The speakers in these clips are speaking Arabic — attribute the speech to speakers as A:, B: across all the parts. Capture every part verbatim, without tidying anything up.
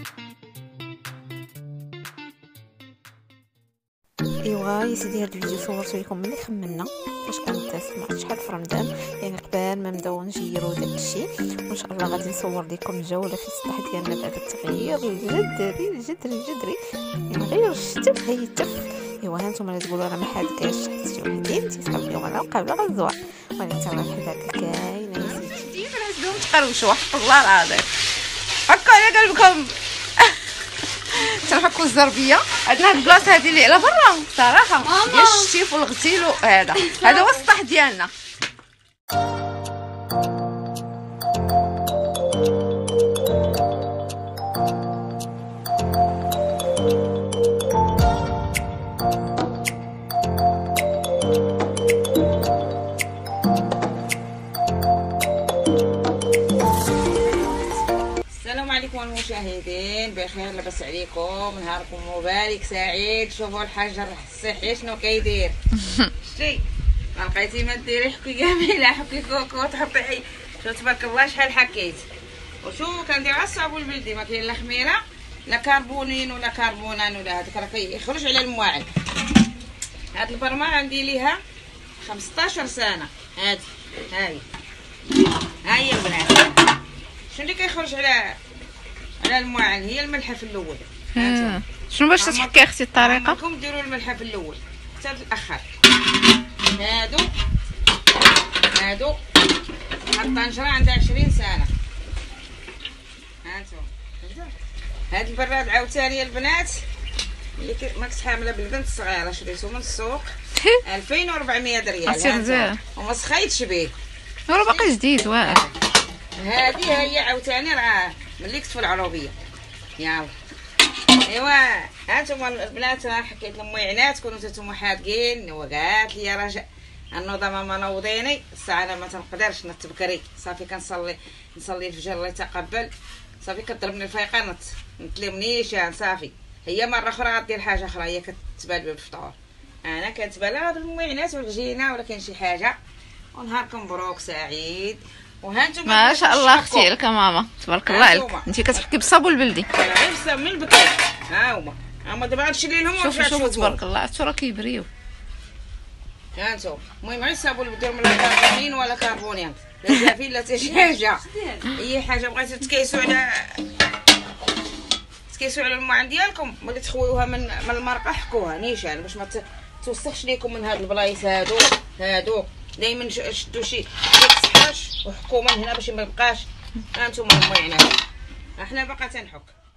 A: ايوا يا سيدي، هاد الفيديو صورته لكم ملي خممنا فاش كنت سمعت شحال في رمضان، يعني قبل ما نبداو نجيرو داكشي. وان شاء الله غادي نصور لكم جوله في السطح ديالنا بعد التغيير الجذري الجذري الجذري يعني غير الشتف هي التف. ايوا ها نتوما اللي تقولوا راه ما حادكاش شي وحدين تيصاوبوا على قبل غزوه، ولكن حتى واحد هكا كاينه يا سيدي
B: ديما نهزهم تقروشوا حق الله العظيم. حكوا على قلبكم تنحكوا الزربيه. عندنا هاد البلاصه هادي اللي على برا صراحه ديال الشتيف والغسيل وهذا هذا هو السطح ديالنا. السلام عليكم المشاهدين، بخير لاباس عليكم، نهاركم مبارك سعيد. شوفوا الحجر الصحي شنو كيدير. شتي ما لقيتي ما ديري حكي جميله، حكي كوكو تحطي شو تبارك الله شحال حكيت. وشو كندير على الصابون البلدي، ما كاين لا خميره لا كربونين ولا كربونان ولا هذاك راه كيخرج على المواعن. هاد البرمه عندي ليها خمسطاش سنه. هادي هاي هاي البنات شنو اللي كيخرج على على المواعن؟ هي الملحه في الاول.
A: شنو باش تحكي اختي الطريقه؟
B: راكم ديروا الملحه في الاول حتى الاخر. هادو هادو هاد الطنجره عندها عشرين سنه. هانتو هاد البراد عاوتاني البنات اللي ما كنت حامله بالبنت الصغيره شريتو من السوق ألفين وأربعمية ريال وما سخيتش به
A: راه باقي جديد واعر.
B: هذه هي عاوتاني راه ملي كنت في العروبيه. يلا ايوا هانتوما البنات راه حكيت لهم ويعنات كونوا نتوما حادقين. وقالت لي راه النظام ما نوضيني الساعه انا ما تنقدرش نتبكري، صافي كنصلي نصلي الفجر الله يتقبل، صافي كضربني الفيقه نتلمنيش صافي. هي مره اخرى غدير حاجه اخرى هي كتبال بالفطور، انا كنتبال هاد المويعنات والعجينه ولا كاين شي حاجه. ونهاركم مبروك سعيد. وهانتوما
A: ما شاء الله اختي لك ماما تبارك الله عليك، انت كتحكي بالصابون البلدي
B: غير بالصابون من بكري. ها هما هما دابا غنشري لهم
A: شوفوا شوفوا تبارك الله عرفتوا راه كيبريو.
B: هانتو المهم غير الصابون اللي بديروا من لا كربونين ولا كربونين لا زافين لا حتى شي حاجه. اي حاجه بغيتو تكيسوا على تكيسوا على الماعن ديالكم ملي تخويوها من من المرقه حكوها نيشان باش ما توسخش ليكم من هاد البلايص هادو هادو. دائما شدوا شي صحاش وحكوا من هنا باش ما يبقاش. هانتوما المويعنات احنا باقا تنحك.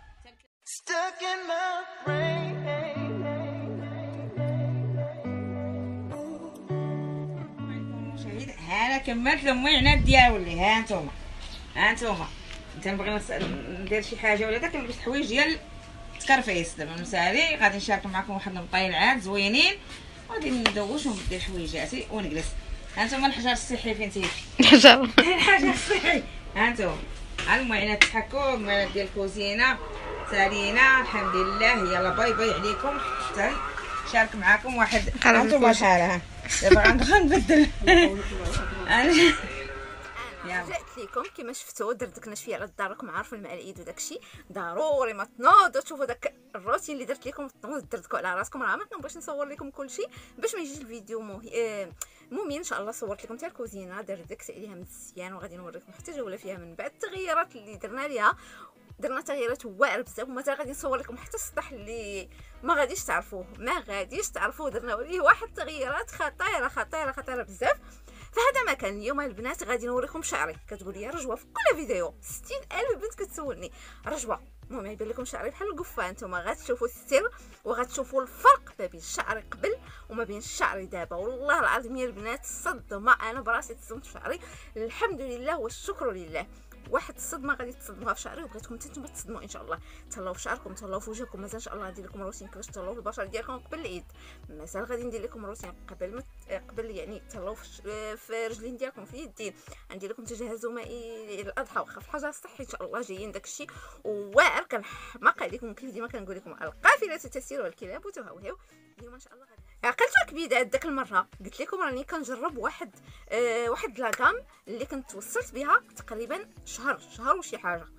B: انا كملت المويعنات ديالي. هانتوما هانتوما انت نبغي ندير شي حاجه ولا داك نلبس حوايج ديال تكرفيس. دابا مسالي غادي نشارك معكم واحد المطيلعات زوينين غادي ندوش وندير حويجاتي ونجلس. هانتوما الحجر الصحي فين تيجي
A: الحجر
B: الحجر الصحي. هانتوما المويعنات تحكوا المويعنات ديال الكوزينه سالينا الحمد لله. يلا باي باي عليكم حتى نشارك معكم واحد. هانتوما شحال ها دابا غنبدل انا
A: رجعت لكم كما شفتوا دردكنا شويه على الدار. راكم عارفين مع العيد وداكشي ضروري ما تنوضوا تشوفوا داك الروتين اللي درت لكم دردكوا على راسكم. راه ما كنبغيش نصور لكم كلشي باش ما يجيش الفيديو مهم. المهم ان شاء الله صورت لكم حتى الكوزينه دردكت عليها مزيان وغادي نوريكم حتى جوله فيها من بعد التغييرات اللي درنا ليها. درنا تغييرات واعره بزاف ومازال غادي نصور لكم حتى السطح اللي ما غاديش تعرفوه ما غاديش تعرفوه درنا ليه واحد التغييرات خطيره خطيره خطيره بزاف. فهذا مكان اليوم البنات غادي نوريكم شعري. كتقول لي رجوه في كل فيديو ستين ألف بنت كتسولني رجوه. المهم يبان لكم شعري بحال القفه. نتوما غتشوفوا السر وغتشوفوا الفرق ما بين شعري قبل وما بين شعري دابا. والله العظيم يا البنات الصدمه انا براسي تصدمت في شعري الحمد لله والشكر لله. واحد الصدمه غادي تصدموها في شعري وبغيتكم حتى نتوما تصدموا ان شاء الله. تهلاو في شعركم تهلاو في وجهكم. مازال ان شاء الله غندير لكم روتين كيفاش تهلاو في البشره ديالكم قبل العيد. مازال غادي ندير لكم روتين قبل مت... قبل يعني تهلاو في... في رجلين ديالكم في اليدين. غندير لكم تجهزوا مائي الاضحى واخا في الحجر الصحي ان شاء الله جايين داكشي واعر. كنحماق عليكم كيف ديما كنقول لكم القافله تسير والكلاب تهوهو. اليوم ان شاء الله غادي عقلتوا كبيدات داك المره قلت لكم راني كنجرب واحد آه واحد لاكام اللي كنت وصلت بها تقريبا شهر شهر وشي حاجه.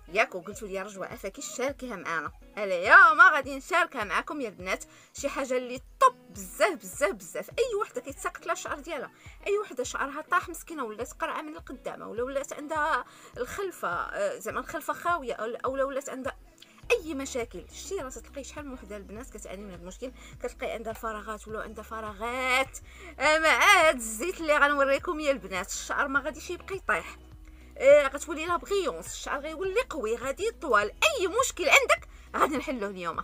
A: ياك وقلتوا لي رجوة افاكي شاركيها معانا. اليوم غادي نشاركها معكم يا البنات شي حاجه اللي طب بزاف بزاف بزاف. اي وحده كيتساقط لها الشعر ديالها، اي وحده شعرها طاح مسكينه ولات قرعه من القدامه، ولا ولات عندها الخلفه زعما الخلفه خاويه، او ولات عندها اي مشاكل. شتي راه تلقاي شحال من وحده البنات كتعاني من هذا المشكل، كتلقاي عندها الفراغات ولا عندها فراغات مع هاد الزيت اللي غنوريكم يا البنات. الشعر ما غاديش يبقى يطيح، آه غتولي لها بغيونس، الشعر غيولي قوي، غادي يطول. اي مشكل عندك غادي نحلوه اليوم.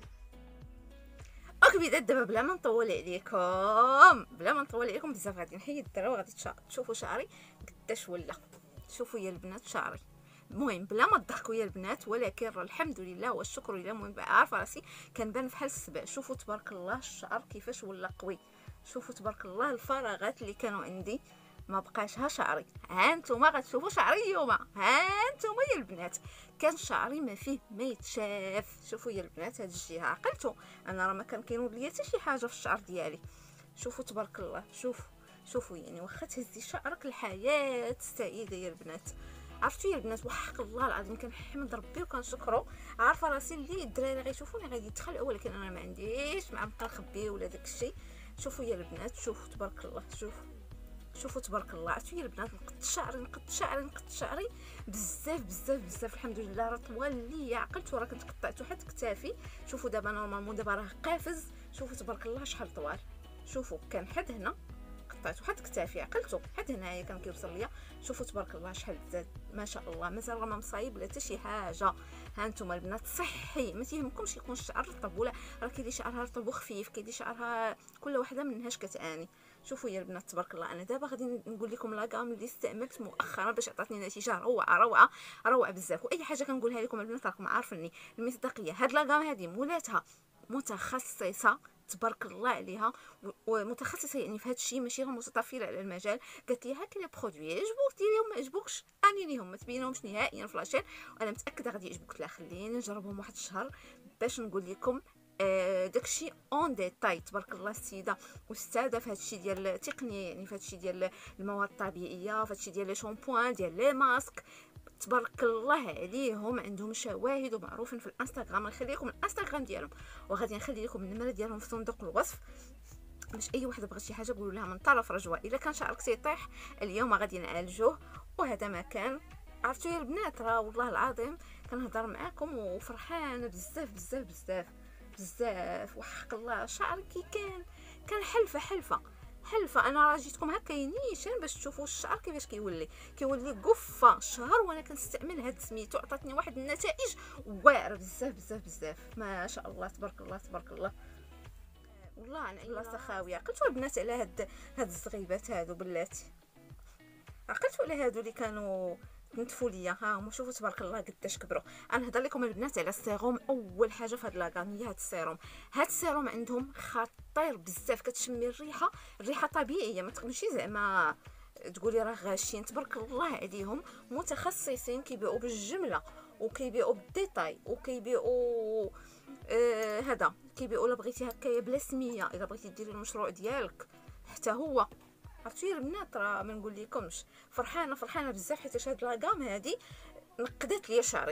A: اوك بدات دابا بلا ما نطول عليكم بلا ما نطول عليكم بزاف غادي نحيد الدرا وغادي تشوفوا شعري قداش ولا. شوفوا يا البنات شعري، المهم بلا ما تضحكوا يا البنات، ولكن الحمد لله والشكر لله. المهم عارفه راسي كنبان بحال السبع. شوفوا تبارك الله الشعر كيفاش ولا قوي. شوفوا تبارك الله الفراغات اللي كانوا عندي ما بقاش ها شعري. ها نتوما غتشوفوا شعري اليوم، ها نتوما يا البنات كان شعري ما فيه ما يتشاف. شوفوا يا البنات هاد الجهه عقلتوا انا راه ما كان كينوض ليا حتى شي حاجه في الشعر ديالي. شوفوا تبارك الله، شوفوا شوفوا يعني واخا تهزي شعرك الحياه سعيده يا البنات. عرفتوا يا البنات وحق الله العظيم كنحمد ربي وكنشكرو. عارفه راسي اللي الدراري غيشوفوني غادي يتخلعوا، ولكن انا ما عنديش مع نبقى نخبي ولا داكشي. شوفوا يا البنات، شوفوا تبارك الله، شوفوا شوفوا تبارك الله. عرفتوا يا البنات نقد شعري نقد شعري نقد شعري بزاف بزاف بزاف الحمد لله. راه طوال ليا عقلتوا راه كنت قطعته حتى كتافي. شوفوا دابا نورمالمون دابا راه قافز. شوفوا تبارك الله شحال طوال. شوفوا كان حد هنا قطعته حتى كتافي عقلتوا حد هنايا كان كيوصل ليا. شوفوا تبارك الله شحال زاد ما شاء الله. مازال راه ما مصايب ولا حتى شي حاجه. ها نتوما البنات صحي ما تيهمكمش يكون الشعر رطب، ولا راه كاين اللي شعرها رطب وخفيف، كاين اللي شعرها كل وحده منهاش كتعاني. شوفوا يا البنات تبارك الله. انا دابا غادي نقول لكم لاكام اللي استعملت مؤخرا باش عطاتني نتيجه روعه روعه روعه بزاف. واي حاجه كنقولها لكم البنات راكم عارفيني المصداقيه. هاد لاكام هادي مولاتها متخصصه تبارك الله عليها، ومتخصصه يعني في هذا الشيء، ماشي غير متطفله على المجال. قالت لي هاك لي برودوي يعجبوك ديريهم ما يعجبوكش اني ليهم ما تبينهمش نهائيا في لاشين، وانا متاكده غادي يعجبوك. لا خليني نجربهم واحد الشهر باش نقول لكم آه داكشي اون ديتاي. تبارك الله السيده واستاذه في هادشي ديال التقنيه، يعني في هادشي ديال المواد الطبيعيه، في هادشي ديال لي شامبوان ديال لي ماسك. تبارك الله عليهم عندهم شواهد ومعروفين في الانستغرام. نخلي لكم الانستغرام ديالهم وغادي نخلي لكم النمره ديالهم في صندوق الوصف باش اي وحده بغات شي حاجه قولوا لها من طرف رجوه. الا كان شعرك تيطيح اليوم غادي نعالجوه. وهذا ما كان. عرفتوا يا البنات راه والله العظيم كنهضر معاكم وفرحانه بزاف بزاف بزاف بزاف وحق الله. شعري كي كان كان حلفه حلفه حلفه. انا راه جيتكم هكا نيشان باش تشوفوا الشعر كيفاش كيولي كيولي قفه شهر وانا كنستعمل هاد سميتو. عطاتني واحد النتائج واعره بزاف بزاف بزاف ما شاء الله تبارك الله تبارك الله. والله انا بلاصه خاويه. عقلتوا البنات على هاد هاد الزغيبات هادو بلاتي، عقلتوا على هادو اللي كانوا تنتفوا ليا. ها هما شوفوا تبارك الله قداش كبروا. انا نهضر لكم البنات على السيروم. اول حاجه في هاد لاكام هي هاد السيروم. هاد السيروم عندهم خطير بزاف. كتشمي الريحه الريحه طبيعيه، ما تمشي زعما تقولي راه غاشين. تبارك الله عليهم متخصصين كيبيعوا بالجمله وكيبيعوا بالديتاي وكيبيعوا آه هذا كيبيعوا الا بغيتي هكايا بلا سميه، الا بغيتي ديري المشروع ديالك حتى هو. عرفتوا البنات راه ما نقول لكمش فرحانه فرحانه بزاف حيت هاد لاكام هادي نقدت لي شعري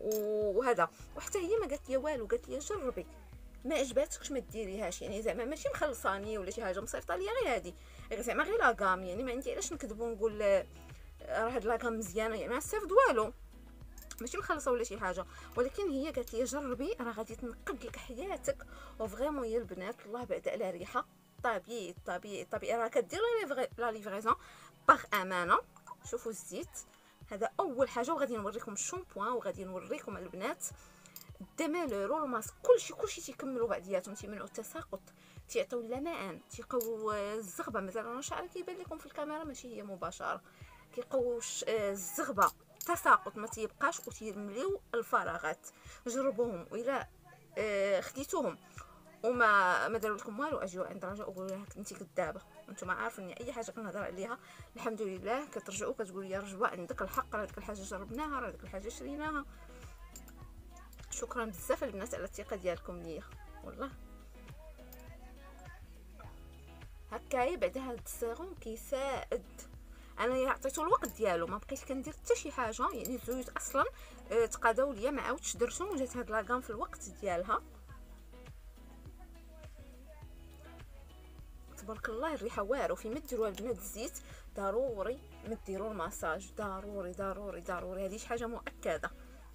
A: وهذا. وحتى هي ما قالت لي والو، قالت لي جربي ما عجباتكش ما ديريهاش. يعني زعما ماشي مخلصاني ولا شي حاجه مصيفطه ليا غير هادي، غير زعما غير لاكام. يعني ما عندي علاش نكذب ونقول راه هاد لاكام مزيانه، يعني ما استافد والو، ماشي مخلصه ولا شي حاجه. ولكن هي قالت لي جربي راه غادي تنقد لك حياتك. وفريمون يا البنات الله بعد على ريحه طبيعي طبيعي طبيعي. راه كدير لا ليفريزون باغ امانه. شوفوا الزيت هذا اول حاجه، وغادي نوريكم الشامبوان وغادي نوريكم البنات الدمالور والماسك. كلشي كلشي تيكملوا بعضياتهم، تيمنعوا التساقط، تيعطيو اللمعان، تيقويو الزغبه. مازال انا شعري كيبان لكم في الكاميرا ماشي هي مباشره. كيقويو الزغبه تساقط ما تيبقاش وتيمليو الفراغات. جربوهم وإلا آه خديتوهم وما ما داروا لكم والو اجيو عند رجاء وقولوا لها انت كذابه. انتم عارفين اي حاجه كنهضر عليها الحمد لله كترجعوا كتقولوا يا رجوه عندك الحق، راه ديك الحاجه جربناها، راه ديك الحاجه شريناها. شكرا بزاف البنات على الثقه ديالكم ليا والله. هكايا بعد هاد السيروم كيساعد. انا انا عطيتو الوقت ديالو، ما بقيت كندير حتى شي حاجه. يعني الزيوت اصلا اه تقاداو ليا، ما عاودتش درتهم، وجات هاد لاكام في الوقت ديالها. تبارك الله الريحه واعره. في ما ديروها البنات الزيت ضروري ما ديروا الماساج، ضروري ضروري ضروري، هذه شي حاجه مؤكده.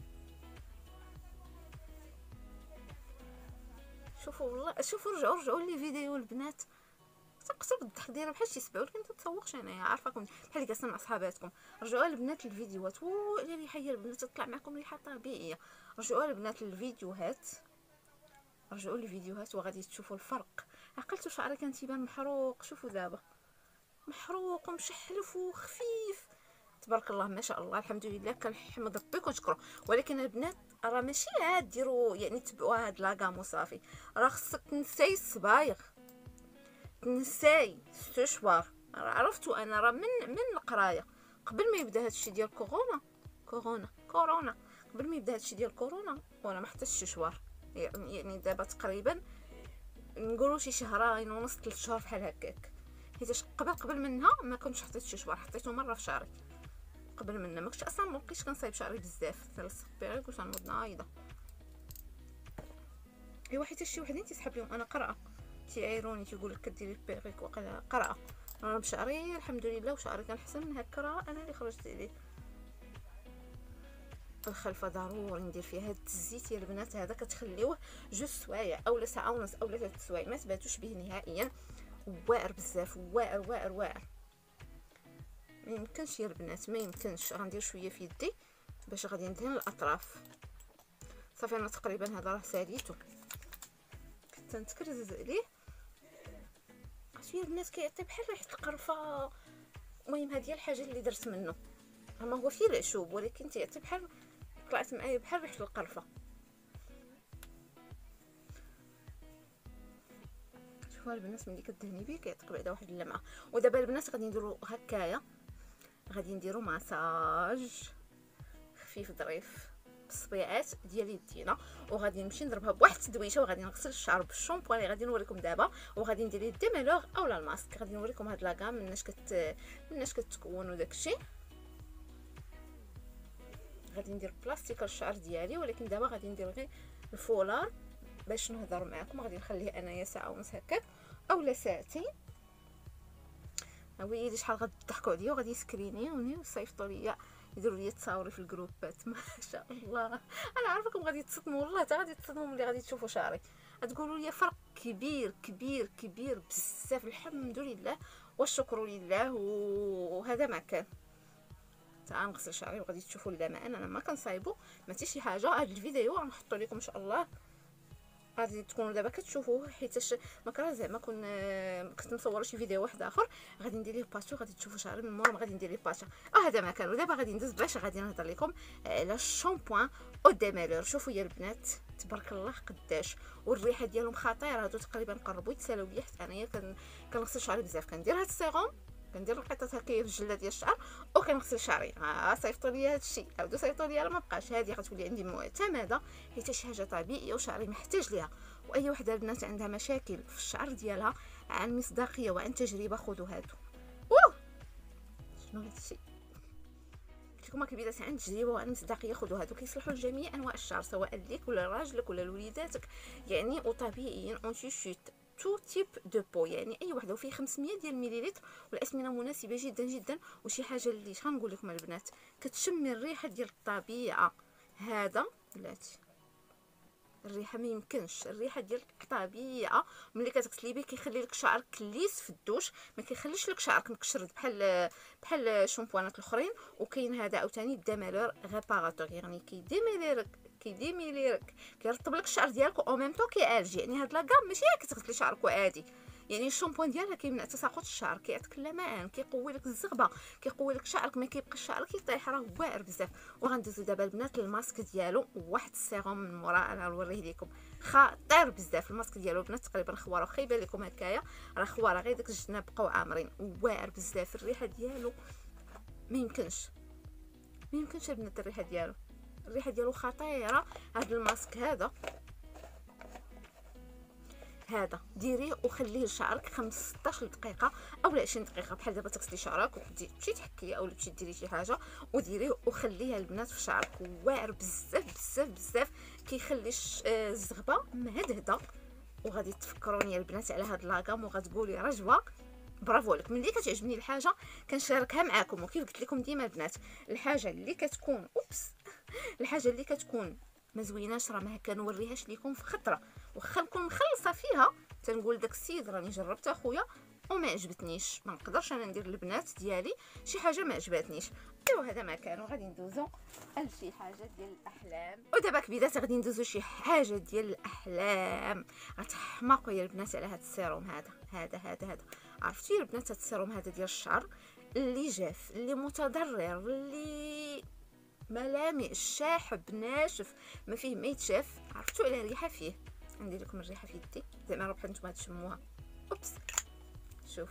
A: شوفوا والله، شوفوا رجعوا رجعوا لي فيديو البنات، تقصوا الضحك دايره بحال شي سبع، ولكن ما تتسوقش انايا عارفاكم بحال كاسه مع صحاباتكم. رجعوا البنات الفيديوهات، و على ريحه هي البنات تطلع معكم ريحه طبيعيه. رجعوا البنات الفيديوهات، رجعوا الفيديوهات وغادي تشوفوا الفرق. عقلتوا شعري كان تيبان محروق، شوفوا دابا محروق ومشحلف وخفيف. تبارك الله ما شاء الله، الحمد لله، كنحمد ربي كنشكرو. ولكن البنات راه ماشي عاد ديروا يعني تبعوا هاد لاكام وصافي، راه خصك تنساي الصبايغ، تنساي السشوار. عرفتوا انا راه من من القرايه قبل ما يبدا هادشي ديال كورونا كورونا كورونا قبل ما يبدا هادشي ديال كورونا وانا ما حتى الششوار. يعني يعني دابا تقريبا نقولوا شي شهرين ونص ثلاث شهور بحال هكاك، حيت قبل قبل منها ما كنتش حطيت الششوار، حطيته مره في شعري. قبل منها ما كنتش اصلا، ما بقيتش كنصايب شعري بزاف، ثلاث بيريك وتنوض نايضه. ايوا حيت شي وحدين تيسحب لهم انا قرعه، تيعايروني تيقول لك كديري بيريك وقيلا قرعه. انا بشعري الحمد لله، وشعري كان حسن من هكا، راه انا اللي خرجت عليه. الخلفه ضروري ندير فيها هاد الزيت يا البنات، هذا كتخليوه جوج سوايع اولا ساعه ونص اولا ثلاث سوايع، ما تباتوش به نهائيا. واعر بزاف، واعر واعر واعر، ما يمكنش يا البنات، ما يمكنش. غندير شويه في يدي باش غادي ندهن الاطراف. صافي انا تقريبا هذا راه ساليته، كنت نتكرزز عليه. شويه البنات كيعطي بحال ريحه القرفه. المهم هذه هي الحاجه اللي درت منه، ما هو فيه العشوب ولكن تيعطي بحال، طلعت معايا بحال ريحه القرفه. شوفوا البنات ملي كدهني بيه كيعطيك بعدا واحد اللمعه. ودابا البنات غادي نديروا هكايا، غادي نديروا ماساج خفيف ظريف بالصبيعات ديال يدينا، وغادي نمشي نضربها بواحد التدويشه، وغادي نغسل الشعر بالشامبو اللي غادي نوريكم دابا، وغادي ندير دي ميلور اولا الماسك. غادي نوريكم هاد لاكام مناش كت مناش كتكون وداكشي. غادي ندير بلاستيك الشعر ديالي، ولكن دابا غادي ندير غير الفولار باش نهضر معكم. غادي نخليه انايا ساعه ونص هكاك اولا ساعتين. ويلي شحال غتضحكوا عليا وغادي يسكرينيوني ويصيفطوا ليا، يديروا لي تصاوري في الجروبات. ما شاء الله انا عارفاكم غادي تصدموا، والله حتى غادي تصدموا ملي غادي تشوفوا شعري، غتقولوا لي فرق كبير كبير كبير بزاف. الحمد لله والشكر لله، وهذا ما كان. تعال نغسل شعري وغادي تشوفوا اللمعه. انا ما كنصايبو ما حتى شي حاجه. هذا الفيديو غنحطو لكم ان شاء الله، غادي تكونوا دابا كتشوفوه، حيت ما كره زعما كون كنت مصوره شي فيديو واحد اخر غادي ندير ليه باتشو، غادي تشوفوا شعري من مورا ما غادي ندير ليه باتشا. اه هذا ما كان. ودابا غادي ندوز باش غادي نهضر لكم على الشامبوان او دي ميلور. شوفوا يا البنات تبارك الله قداش، والريحه ديالهم خطيره. هادو تقريبا قربوا يتسالاو ليا، حيت انايا كنغسل شعري بزاف، كندير هاد السيروم، كندير القطعات هكايا في الجله ديال الشعر وكنغسل شعري. اه صيفطوا لي هذا الشيء، عاودوا صيفطوا لي، ما بقاش. هذه غتولي عندي معتمده حيت شي حاجه طبيعيه وشعري محتاج ليها. واي وحده البنات عندها مشاكل في الشعر ديالها عن مصداقيه وعن تجربه، خذوا هادو. اوه شنو هذا الشيء؟ قلت لكم كبيرات عن تجربه وعن مصداقيه، خذوا هادو كيصلحوا لجميع انواع الشعر، سواء ليك ولا لراجلك ولا لوليداتك. يعني وطبيعيين اونتي شوت تو تيب دو بو، يعني اي وحده، وفيه خمسمية ديال المليلتر، والاسمنه مناسبه جدا جدا. وشي حاجه اللي شحال نقول لكم البنات، كتشمي الريحه ديال الطبيعه. هذا بلاتي الريحه ما يمكنش، الريحه ديال الطبيعه. ملي كتغسلي به كيخلي لك شعرك ليس في الدوش، ما كيخليش لك شعرك مكشرد بحال بحال الشامبوانات الاخرين. وكاين هذا عاوتاني ديميلور ريباراتور، يعني كيديميليرك كيديميليرك كيرطب لك الشعر ديالك او ميم طون كيعالج. يعني هاد لاكام ماشي هي كتغسلي شعرك عادي، يعني الشامبوان ديالها كيمنع تساقط الشعر، كيعطيك اللمعان، كيقوي لك الزغبه، كيقوي لك شعرك، ما كيبقى شعرك يطيح، راه واعر بزاف. وغندوزو دابا البنات الماسك ديالو، واحد السيروم من مورا انا نوريه لكم خطير بزاف. الماسك ديالو البنات تقريبا خواره، واخا يبان لكم هكايا راه خواره، غير داك الجناب بقاو عامرين، واعر بزاف. الريحه ديالو ما يمكنش ما يمكنش البنات، الريحه ديالو الريحه ديالو خطيره. هذا الماسك هذا هذا ديريه وخليه لشعرك خمسطاش دقيقه او عشرين دقيقه. بحال دابا تغسلي شعرك وتجي تمشي تحكي او تمشي ديري شي حاجه وديريه وخليها البنات في شعرك واعر بزاف بزاف بزاف، كيخلي الزغبه مهدهده. وغادي تفكروني البنات على هاد لاكام وغتقولي رجوه برافو عليك. ملي كتعجبني الحاجه كنشاركها معكم، وكيف قلت لكم ديما البنات الحاجه اللي كتكون اوبس الحاجه اللي كتكون ما زويناش راه ما كنوريهاش لكم في خطره، واخا نكون مخلصه فيها تنقول داك السيد راني جربتها خويا وما عجبتنيش، ما نقدرش انا ندير للبنات ديالي شي حاجه ما عجباتنيش. ايوا هذا ما كان، وغادي ندوزو لشي حاجه ديال الاحلام. ودابا كبيدات غادي ندوزو شي حاجه ديال الاحلام. غتحماقوا يا البنات على هذا السيروم هذا هذا هذا هذا عرفتي البنات هذا السيروم هذا ديال الشعر اللي جاف اللي متضرر اللي ملامع شاحب ناشف ما فيه ما يتشاف. عرفتوا على الريحه فيه؟ ندير لكم الريحه في يدي زعما راه بحال نتوما تشموها. اوبس شوف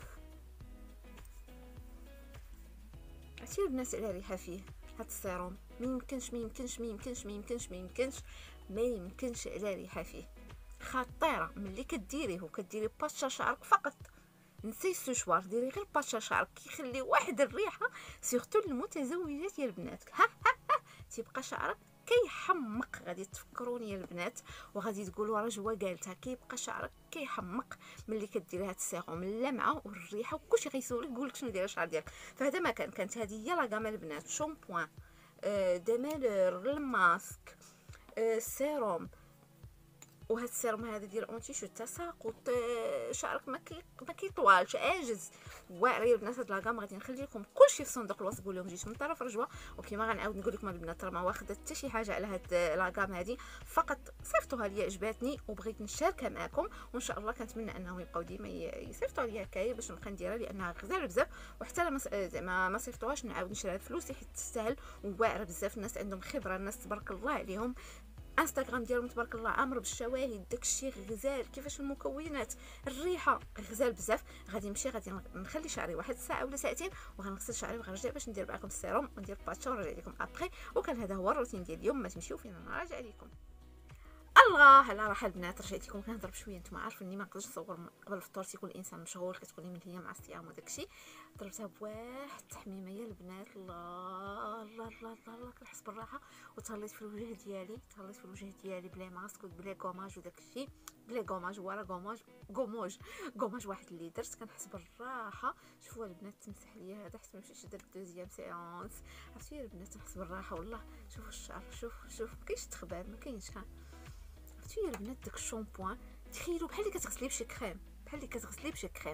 A: عرفتي البنات على الريحه فيه هاد السيروم ما يمكنش ما يمكنش ما يمكنش ما يمكنش ما يمكنش ما يمكنش على الريحه فيه خطيره. ملي كديريه وكديري باشا شعرك فقط نسي السشوار ديري غير باشا شعرك كيخلي واحد الريحه سيرتو للمتزوجات يا البنات. ها ها ها تيبقى شعرك كيحمق. غادي تفكروني يا البنات وغادي تقولوا رجوه قالتها كيبقى شعرك كيحمق ملي كديري هاد السيروم اللمعه والريحه وكلشي غيسولك يقولك شنو داير الشعر ديالك. فهذا ما كان كانت هذه هي لا غام البنات شامبوان آه دمالور الماسك آه سيروم. وهاد السيروم هذا ديال اونتي شو تساقط شعرك ما كي ما كيطوالش عاجز واعر يا البنات. هاد لاكام غادي نخلي لكم كلشي في صندوق الوصف. قول لهم جيت من طرف رجوه وكيما غنعاود نقول لكم البنات راه ما واخده حتى شي حاجه على هاد لاكام هادي، فقط صيفطوها ليا عجباتني وبغيت نشاركها معكم وان شاء الله كنتمنى انهم يبقاو ديما يصيفطوا ليا هكايا باش نبقى نديرها لانها غزاله بزاف. وحتى لما زعما ما صيفطوهاش نعاود نشريها بفلوسي حيت تستاهل وواعره بزاف. الناس عندهم خبره، الناس تبارك الله عليهم، انستغرام ديالهم تبارك الله عامر بالشواهد داكشي غزال كيفاش المكونات الريحه غزال بزاف. غادي نمشي غادي نخلي شعري واحد الساعه ولا ساعتين وغنغسل شعري وغنرجع باش ندير معكم السيروم وندير باتشا ونرجع لكم ابري. وكان هذا هو الروتين ديال اليوم، ما تمشيو فين انا راجع لكم. الله على راحه البنات رجعت لكم كنهضر بشويه نتوما عارفيني ما نقدرش نصور قبل الفطور تيكون الانسان مشغول كتكوني من هي مع الصيام وداكشي. ضربتها بواحد التحميمه يا البنات الله الله الله الله, الله كنحس بالراحه وتهليت في الوجه ديالي تهليت في الوجه ديالي بلا ماسك بلا كوماج وداكشي بلا كوماج ورا كوماج كوموج كوماج واحد اللي درت كنحس بالراحه. شوفوا البنات تمسح ليا هذا حتى ما مشيتش درت دوزيام سيونس عرفتي يا البنات نحس بالراحه والله. شوفوا الشعر شوف شوف ما كاينش تخبار ما كاينش كان عرفتي يا البنات داك الشامبوان تخيلوا بحال اللي كتغسلي بشي كريم بحال اللي كتغسلي بشي كريم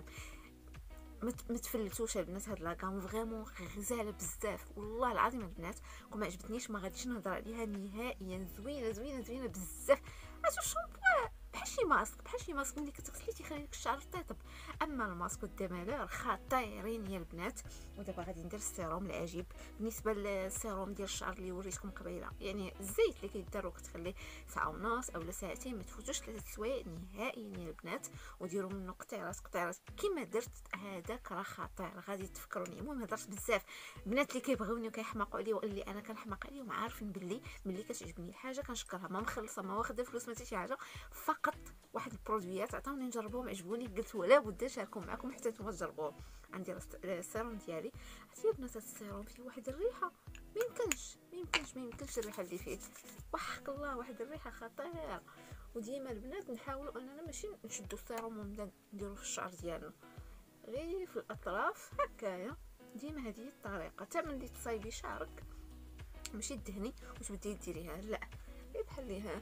A: ما تفلتوش البنات. هاد لاكام فريمون غزاله بزاف والله العظيم البنات. وما عجبتنيش ما غاديش نهضر عليها نهائيا. زوينه زوينه زوينه بزاف. هادو الشامبو بحال شي ماسك بحال شي ماسك ملي كتغسلي تيخلي لك الشعر طيطب. اما الماسك والدمالور خطيرين يا البنات. ودابا غادي ندير السيروم العجيب. بالنسبه للسيروم ديال الشعر اللي وريتكم قبيله يعني الزيت اللي كيدار وكتخليه ساعه ونص اولا ساعتين ما تفوتوش ثلاثه سوايع نهائيا يا البنات. وديروا منه قطيرات قطيرات كيما درت هذاك راه خطير غادي تفكروني. المهم هضرت بزاف البنات اللي كيبغيوني وكيحماقوا عليا واللي انا كنحماق عليهم عارفين باللي ملي كتعجبني الحاجه كنشكرها ما مخلصه ما واخده فلوس ما حتى شي حاجه فقط واحد البرودويات عطاوني نجربوهم عجبوني قلت ولا بد نشاركهم معكم حتى نتوما تجربوهم. عندي السيروم ديالي عرفتي البنات السيروم فيه واحد الريحه ما يمكنش ما يمكنش ما يمكنش الريحه اللي فيه وحق الله واحد الريحه خطيره. وديما البنات نحاولوا اننا ماشي نشدوا السيروم ونبدا نديرو في الشعر ديالنا غير في الاطراف هكايا. ديما هذه هي الطريقه حتى ملي تصايبي شعرك ماشي دهني وتبداي ديريها لا غير بحال ليها.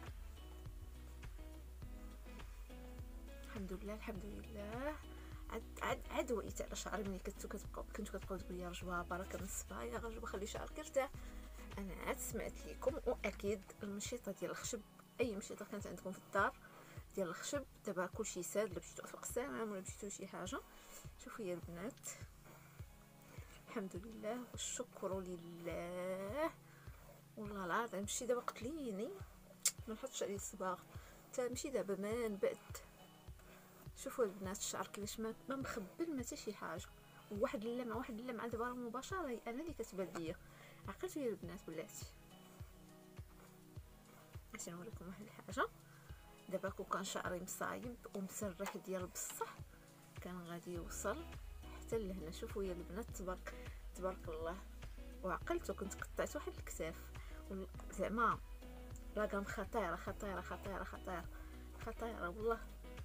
A: الحمد لله الحمد لله. عاد عاد عاد وقيت على شعري ملي كنتو كتبقاو كنتو كتبقاو تقولوا يا رجوه بركه من الصباح يا رجوه خلي شعرك يرتاح. انا عاد سمعت لكم واكيد المشيطه ديال الخشب اي مشيطه كانت عندكم في الدار ديال الخشب دابا كلشي ساد. لا مشيتو فوق السلام ولا مشيتو شي حاجه شوفوا يا البنات الحمد لله والشكر لله. والله العظيم مشي دابا قتليني ما نحطش عليه الصباغ حتى نمشي دابا ما نبعد. شوفوا البنات الشعر كيفاش ما مخبل ما حتى شي حاجه وواحد اللمعه واحد اللمعه دابا مباشره هي انا اللي كتبان ليا. عقلتوا يا البنات بلاتي عشان نوريكم واحد الحاجه دابا كون كان شعري مصايب ومسرح ديال بصح كان غادي يوصل حتى لهنا. شوفوا يا البنات تبارك تبارك الله. وعقلت وكنت قطعت واحد الكتاف زعما لاكام خطيره خطيره خطيره خطيره خطيره والله.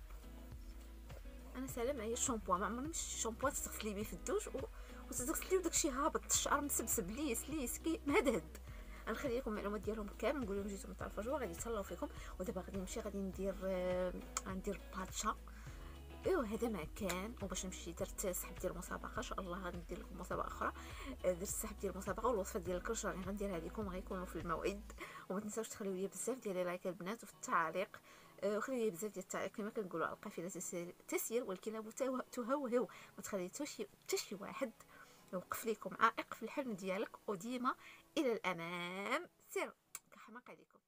A: انا سالا معايا الشامبو، ما عمرني مشيت شامبو تغسلي بيه في الدوش و... وتغسلي وداكشي هابط، الشعر مسبسب ليس ليس كي مهدهد. غنخلي لكم المعلومات ديالهم كامل، نقول لهم جيتو من طرف الجوا غادي يتهلاو فيكم. ودابا غادي نمشي غادي ندير آه... غندير باتشا. ايوا هذا ما كان. وباش نمشي درت سحب ديال المسابقه ان شاء الله غادي ندير لكم مسابقه اخرى. درت السحب ديال المسابقه والوصفات ديال الكرش راني غنديرها لكم غيكونوا في الموعد. وما تنساوش تخليو لي بزاف ديال لي لايك البنات وفي التعاليق، وخليو لي بزاف ديال التعاليق كما كنقولوا القافله تسير والكلاب تهوهو. ما تخلي حتى شي حتى شي واحد يوقف لكم عائق في الحلم ديالك. وديما الى الامام سير كحماق عليكم.